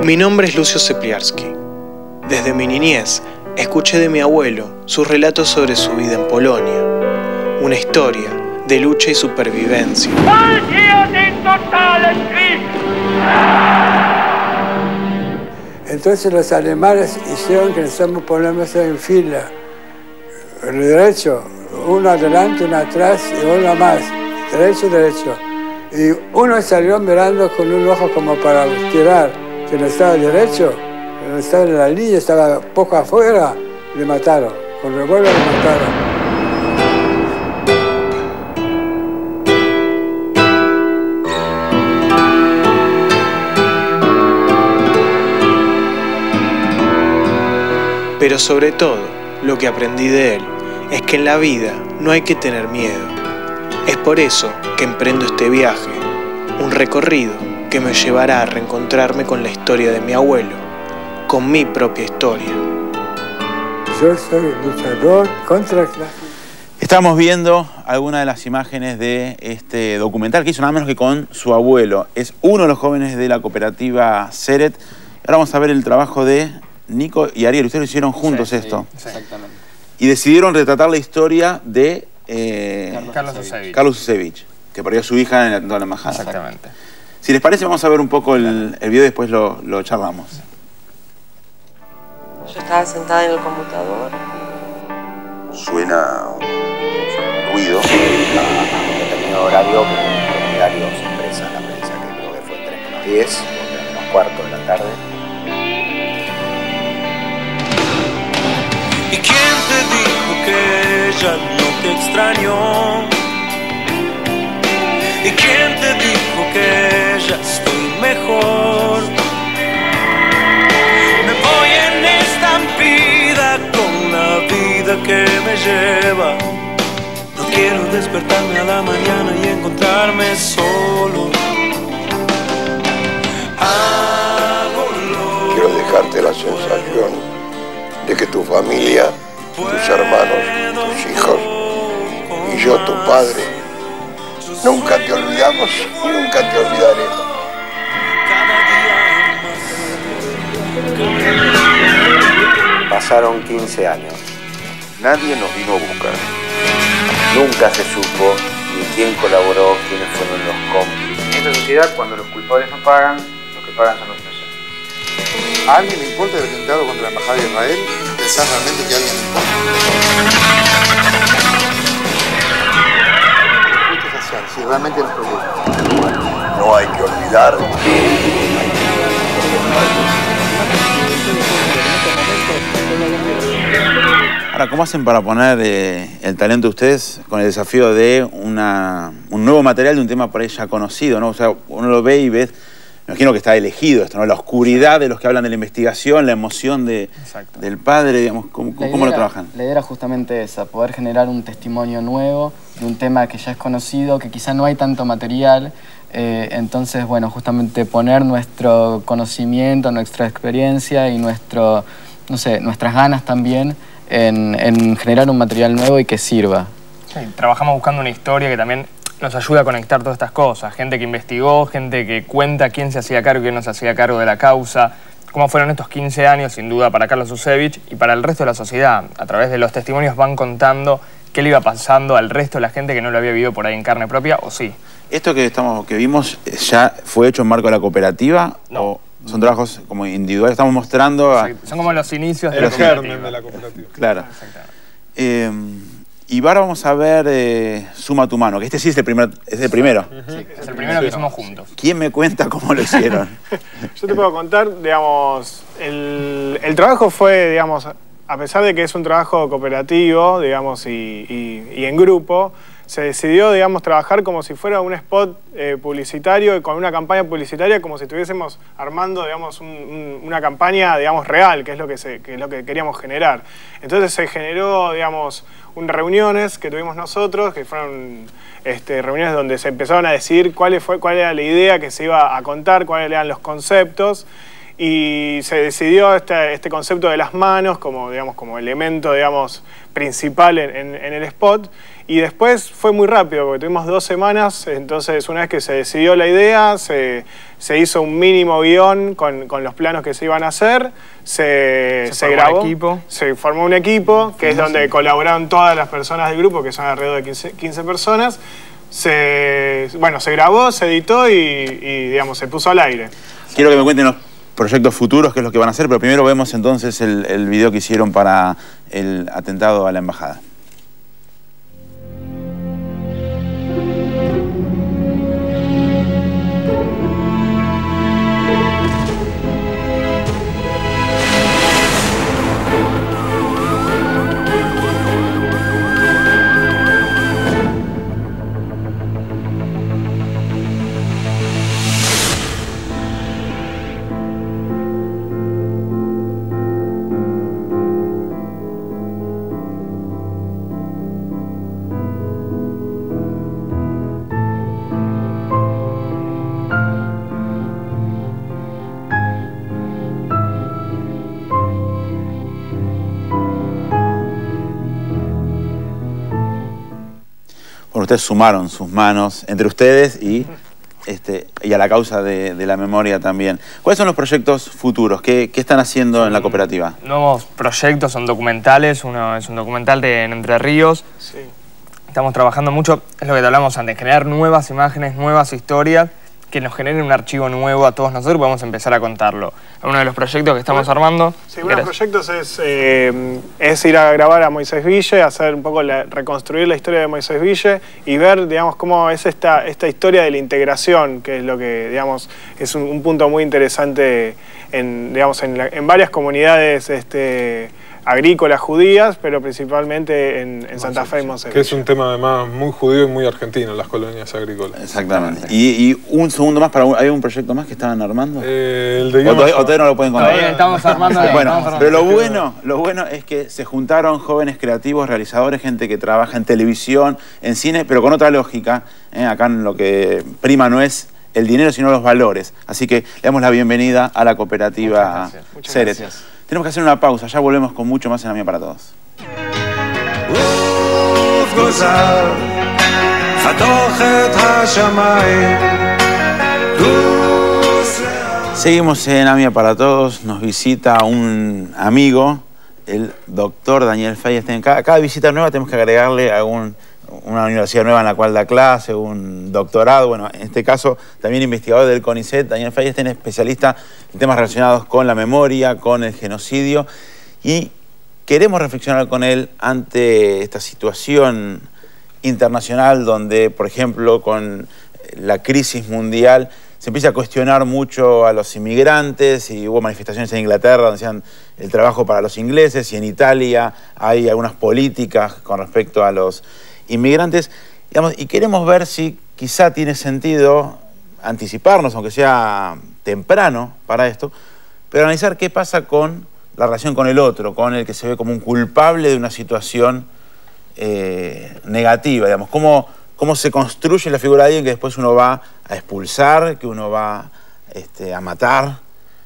Mi nombre es Lucio Cepliarski. Desde mi niñez, escuché de mi abuelo sus relatos sobre su vida en Polonia. Una historia de lucha y supervivencia. Entonces los alemanes hicieron que nos ponemos en fila, derecho, uno adelante, uno atrás y uno más, derecho, derecho. Y uno salió mirando con un ojo como para tirar, que no estaba derecho, no estaba en la línea, estaba poco afuera, le mataron, con revólver le mataron. Pero sobre todo, lo que aprendí de él es que en la vida no hay que tener miedo. Es por eso que emprendo este viaje, un recorrido que me llevará a reencontrarme con la historia de mi abuelo, con mi propia historia. Yo soy luchador contra la clase. Estamos viendo algunas de las imágenes de este documental que hizo nada menos que con su abuelo. Es uno de los jóvenes de la cooperativa Seret. Ahora vamos a ver el trabajo de Nico y Ariel. Ustedes lo hicieron juntos, sí, esto. Sí, exactamente. Y decidieron retratar la historia de Carlos Susevich, que perdió a su hija en el atentado de la embajada. Exactamente. Si les parece, vamos a ver un poco el video y después lo charlamos. Yo estaba sentada en el computador. Suena un ruido a un determinado horario que los diarios expresan la prensa, que creo que fue 3:10 o 3:15 de la tarde. ¿Y quién te dijo que ella no te extrañó? ¿Y quién te dijo que ya estoy mejor? Me voy en estampida con la vida que me lleva. No quiero despertarme a la mañana y encontrarme solo. Quiero dejarte la sensación de que tu familia, tus hermanos, tus hijos y yo, tu padre, nunca te olvidamos y nunca te olvidaremos. Pasaron 15 años. Nadie nos vino a buscar. Nunca se supo ni quién colaboró, quiénes fueron los cómplices. En esta sociedad, cuando los culpables no pagan, los que pagan son los inocentes. ¿A alguien le importa el atentado contra la embajada de Israel? ¿Pensás realmente que a alguien le importa? ¿Qué estás haciendo? Si realmente nos preocupa. No hay que olvidar. Ahora, ¿cómo hacen para poner el talento de ustedes con el desafío de un nuevo material de un tema por ahí ya conocido, ¿no? O sea, uno lo ve y ves, me imagino que está elegido esto, ¿no? La oscuridad de los que hablan de la investigación, la emoción del padre, digamos, ¿cómo lo trabajan? La idea era justamente esa, poder generar un testimonio nuevo de un tema que ya es conocido, que quizá no hay tanto material. Entonces, bueno, justamente poner nuestro conocimiento, nuestra experiencia y nuestras ganas también en generar un material nuevo y que sirva. Sí, trabajamos buscando una historia que también nos ayuda a conectar todas estas cosas. Gente que investigó, gente que cuenta quién se hacía cargo y quién no se hacía cargo de la causa. Cómo fueron estos 15 años, sin duda, para Carlos Susevich y para el resto de la sociedad. A través de los testimonios van contando qué le iba pasando al resto de la gente que no lo había vivido por ahí en carne propia, o sí. ¿Esto que vimos ya fue hecho en marco de la cooperativa? No. ¿O son trabajos como individuales? Estamos mostrando... Son como los inicios de el germen de la cooperativa. Claro. Y ahora vamos a ver Suma tu mano, que este sí es el primero. Sí, es el primero que hicimos juntos. ¿Quién me cuenta cómo lo hicieron? Yo te puedo contar, digamos, el trabajo fue, digamos, a pesar de que es un trabajo cooperativo, digamos, y en grupo, se decidió, digamos, trabajar como si fuera un spot publicitario, con una campaña publicitaria, como si estuviésemos armando, digamos, una campaña, digamos, real, que es lo que queríamos generar. Entonces se generó, digamos, reuniones que tuvimos nosotros, que fueron reuniones donde se empezaron a decidir cuál era la idea que se iba a contar, cuáles eran los conceptos. y se decidió este concepto de las manos como, digamos, como elemento, digamos, principal en el spot. Y después fue muy rápido, porque tuvimos 2 semanas, entonces una vez que se decidió la idea, se hizo un mínimo guión con los planos que se iban a hacer, se grabó, se formó un equipo, que es donde colaboraron todas las personas del grupo, que son alrededor de 15 personas. Se grabó, se editó y digamos, se puso al aire. Quiero que me cuenten los proyectos futuros, qué es lo que van a hacer, pero primero vemos entonces el video que hicieron para el atentado a la embajada. Bueno, ustedes sumaron sus manos entre ustedes y a la causa de la memoria también. ¿Cuáles son los proyectos futuros? ¿Qué están haciendo en la cooperativa? Nuevos proyectos, son documentales. Uno es un documental en Entre Ríos. Sí. Estamos trabajando mucho, es lo que te hablamos antes, generar nuevas imágenes, nuevas historias que nos generen un archivo nuevo a todos nosotros y podemos empezar a contarlo. Uno de los proyectos que estamos armando... Sí, uno de los proyectos es ir a grabar a Moisés Ville, hacer un poco reconstruir la historia de Moisés Ville y ver, digamos, cómo es esta historia de la integración, que es lo que, digamos, es un punto muy interesante en varias comunidades agrícolas judías, pero principalmente en Santa Fe y Moisés Ville. Que es un tema además muy judío y muy argentino, las colonias agrícolas. Exactamente. Y un segundo más, ¿hay un proyecto más que estaban armando? El de ¿O todavía no lo pueden contar? Todavía estamos armando. Pero lo bueno es que se juntaron jóvenes creativos, realizadores, gente que trabaja en televisión, en cine, pero con otra lógica. Acá lo que prima no es el dinero, sino los valores. Así que le damos la bienvenida a la cooperativa Ceret. Tenemos que hacer una pausa, ya volvemos con mucho más en La Mía para Todos. Seguimos en La Mía para Todos, nos visita un amigo, el doctor Daniel Feierstein. Cada visita nueva tenemos que agregarle a una universidad nueva en la cual da clase, un doctorado. Bueno, en este caso también investigador del CONICET. Daniel Feierstein es especialista en temas relacionados con la memoria, con el genocidio, y queremos reflexionar con él ante esta situación internacional donde, por ejemplo, con la crisis mundial se empieza a cuestionar mucho a los inmigrantes, y hubo manifestaciones en Inglaterra donde decían el trabajo para los ingleses, y en Italia hay algunas políticas con respecto a los inmigrantes, digamos, y queremos ver si quizá tiene sentido anticiparnos, aunque sea temprano para esto, pero analizar qué pasa con la relación con el otro, con el que se ve como un culpable de una situación negativa, digamos, cómo se construye la figura de alguien que después uno va a expulsar, que uno va a matar.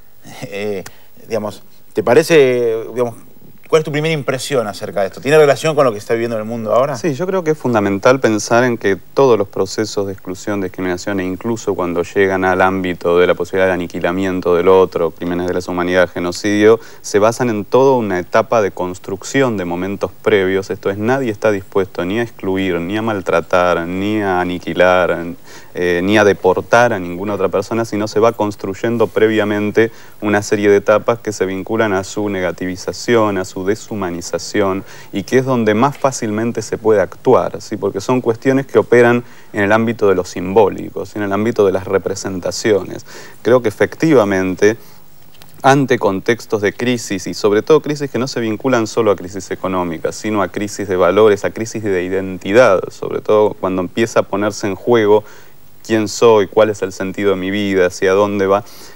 Digamos, ¿te parece, digamos, cuál es tu primera impresión acerca de esto? ¿Tiene relación con lo que está viviendo el mundo ahora? Sí, yo creo que es fundamental pensar en que todos los procesos de exclusión, discriminación, e incluso cuando llegan al ámbito de la posibilidad de aniquilamiento del otro, crímenes de lesa humanidad, genocidio, se basan en toda una etapa de construcción de momentos previos. Esto es, nadie está dispuesto ni a excluir, ni a maltratar, ni a aniquilar, ni a deportar a ninguna otra persona, sino se va construyendo previamente una serie de etapas que se vinculan a su negativización, a su deshumanización, y que es donde más fácilmente se puede actuar, ¿sí? Porque son cuestiones que operan en el ámbito de lo simbólico, en el ámbito de las representaciones. Creo que efectivamente, ante contextos de crisis, y sobre todo crisis que no se vinculan solo a crisis económicas, sino a crisis de valores, a crisis de identidad, sobre todo cuando empieza a ponerse en juego quién soy, cuál es el sentido de mi vida, hacia dónde va,